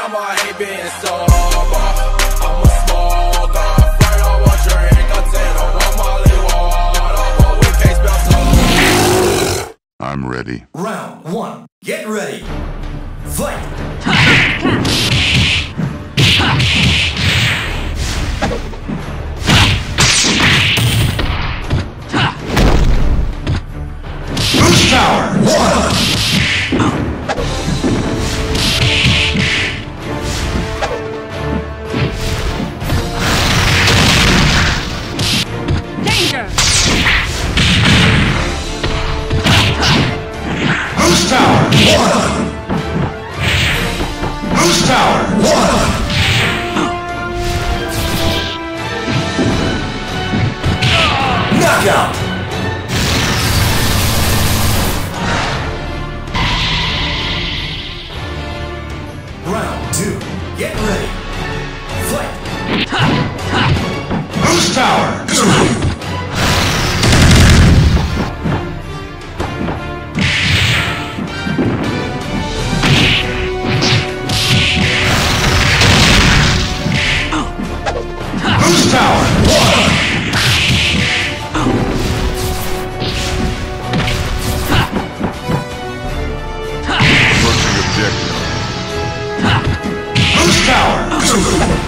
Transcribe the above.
Damn, I hate being sober. I'm a smoker, afraid I won't drink a tin of Molly water, but we can't spell sober. I'm ready. Round 1. Get ready. Fight! Boost Tower 1! Boost Tower 1! Boost Tower 1! Knockout! Round 2. Get ready. Fight! Boost Tower 2! Boost Tower 1! Approaching objective. Boost Tower 2!